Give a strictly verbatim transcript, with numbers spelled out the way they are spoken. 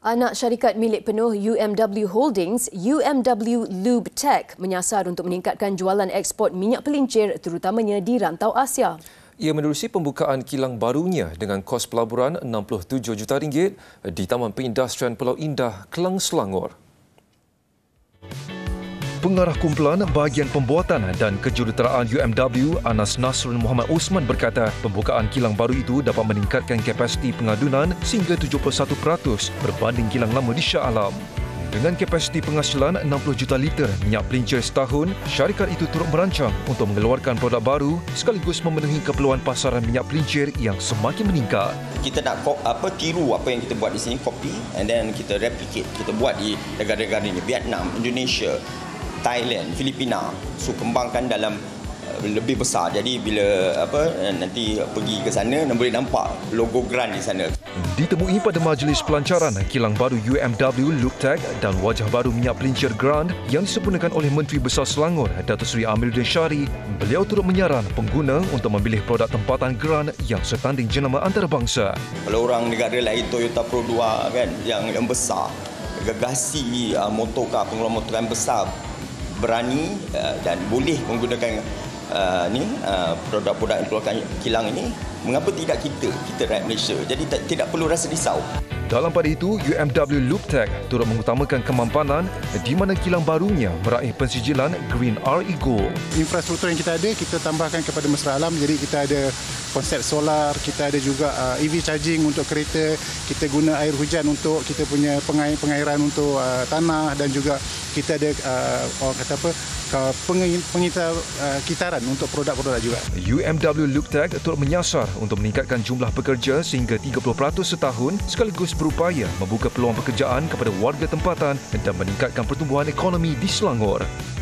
Anak syarikat milik penuh U M W Holdings, U M W Lube Tech menyasar untuk meningkatkan jualan ekspor minyak pelincir terutamanya di rantau Asia. Ia menerusi pembukaan kilang barunya dengan kos pelaburan enam puluh tujuh juta ringgit di Taman Perindustrian Pulau Indah, Kelang, Selangor. Pengarah kumpulan bahagian pembuatan dan kejuruteraan U M W, Anas Nasrul Muhammad Osman berkata, pembukaan kilang baru itu dapat meningkatkan kapasiti pengadunan sehingga tujuh puluh satu peratus berbanding kilang lama di Shah Alam. Dengan kapasiti penghasilan enam puluh juta liter minyak pelincir setahun, syarikat itu turut merancang untuk mengeluarkan produk baru sekaligus memenuhi keperluan pasaran minyak pelincir yang semakin meningkat. Kita nak apa tiru apa yang kita buat di sini, copy, and then kita replicate, kita buat di negara-negara ini, Vietnam, Indonesia, Thailand, Filipina, so kembangkan dalam uh, lebih besar. Jadi bila apa nanti pergi ke sana boleh nampak logo Grand di sana. Ditemui pada majlis pelancaran kilang baru U M W Lube Tech dan wajah baru minyak pelincir Grand yang disempurnakan oleh Menteri Besar Selangor Datuk Seri Amiruddin Syari, beliau turut menyaran pengguna untuk memilih produk tempatan Grand yang setanding jenama antarabangsa. Kalau orang negara lain Toyota Pro dua kan yang yang besar, gagasi uh, motorkar, pengeluaran motor yang besar, berani uh, dan boleh menggunakan uh, ni uh, produk-produk yang dikeluarkan kilang ini, mengapa tidak kita kita rakyat Malaysia? Jadi tak, tidak perlu rasa risau. Dalam pada itu, U M W Lube Tech turut mengutamakan kemampanan di mana kilang barunya meraih pensijilan Green R E Gold. Infrastruktur yang kita ada, kita tambahkan kepada mesra alam. Jadi kita ada konsep solar, kita ada juga uh, E V charging untuk kereta, kita guna air hujan untuk kita punya pengair, pengairan untuk uh, tanah, dan juga kita ada uh, orang kata apa pengitar uh, kitaran untuk produk-produk juga. U M W Lube Tech turut menyasar untuk meningkatkan jumlah pekerja sehingga tiga puluh peratus setahun sekaligus berupaya membuka peluang pekerjaan kepada warga tempatan dan meningkatkan pertumbuhan ekonomi di Selangor.